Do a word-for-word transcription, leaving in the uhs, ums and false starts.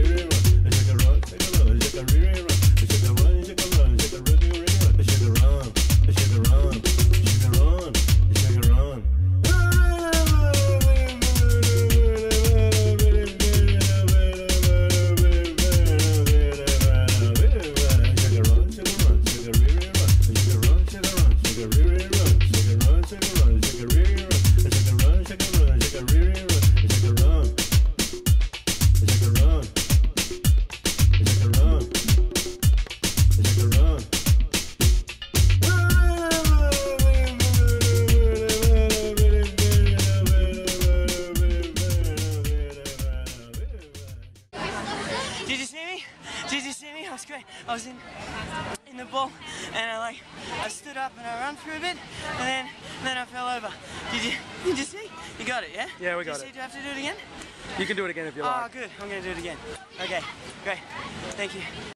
Did you see me? Did you see me? I was great. I was in in the ball, and I like I stood up and I ran for a bit, and then and then I fell over. Did you? Did you see? You got it, yeah? Yeah, we Did got you it. See, do you have to do it again? You can do it again if you Oh, like. good. I'm gonna do it again. Okay, great. Thank you.